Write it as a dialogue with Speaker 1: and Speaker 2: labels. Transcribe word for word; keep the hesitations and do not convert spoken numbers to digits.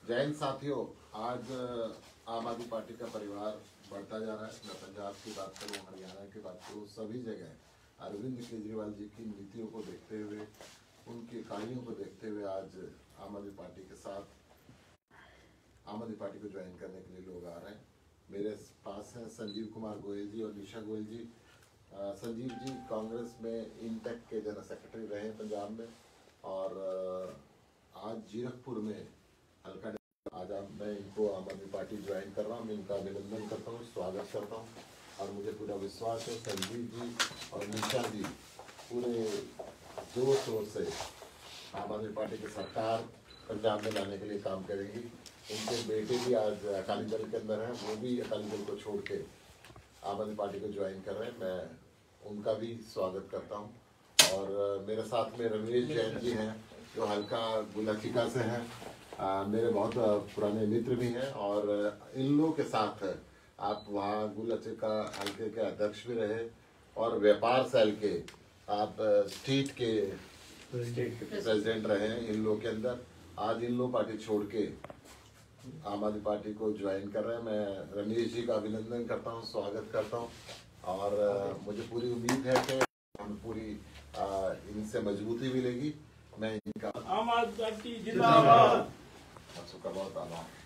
Speaker 1: जय हिंद साथियों, आज आम आदमी पार्टी का परिवार बढ़ता जा रहा है। मैं पंजाब की बात करूं, हरियाणा की बात करूं, सभी जगह अरविंद केजरीवाल जी की नीतियों को देखते हुए, उनकी इकाइयों को देखते हुए आज आम आदमी पार्टी के साथ आम आदमी पार्टी को ज्वाइन करने के लिए लोग आ रहे हैं। मेरे पास हैं संजीव कुमार गोयल जी और निशा गोयल जी। आ, संजीव जी कांग्रेस में इंटेक के जनरल सेक्रेटरी रहे हैं पंजाब में, और आज जीरकपुर में हल्का आज मैं इनको आम आदमी पार्टी ज्वाइन कर रहा हूँ। मैं इनका अभिनंदन करता हूँ, स्वागत करता हूँ, और मुझे पूरा विश्वास है संजीव जी और निशा जी पूरे जोर शोर से आम आदमी पार्टी की सरकार पंजाब में लाने के लिए काम करेंगी। उनके बेटे भी आज अकाली दल के अंदर हैं, वो भी अकाली दल को छोड़ के आम आदमी पार्टी को ज्वाइन कर रहे हैं। मैं उनका भी स्वागत करता हूँ। और मेरे साथ में रमेश जैन जी हैं जो हल्का गुलाचिका से हैं, आ, मेरे बहुत पुराने मित्र भी हैं, और इन लोगों के साथ आप वहाँ गुलाचिका हल्के के अध्यक्ष भी रहे और व्यापार सेल के आप स्टेट के प्रेसिडेंट रहे हैं। इन लोगों के अंदर आज इन लोग पार्टी छोड़ के आम आदमी पार्टी को ज्वाइन कर रहे हैं। मैं रमेश जी का अभिनंदन करता हूँ, स्वागत करता हूँ, और मुझे पूरी उम्मीद है कि हम पूरी इनसे मजबूती मिलेगी। मैं इनका
Speaker 2: आम आदमी पार्टी जिंदाबाद।
Speaker 1: बहुत आभार।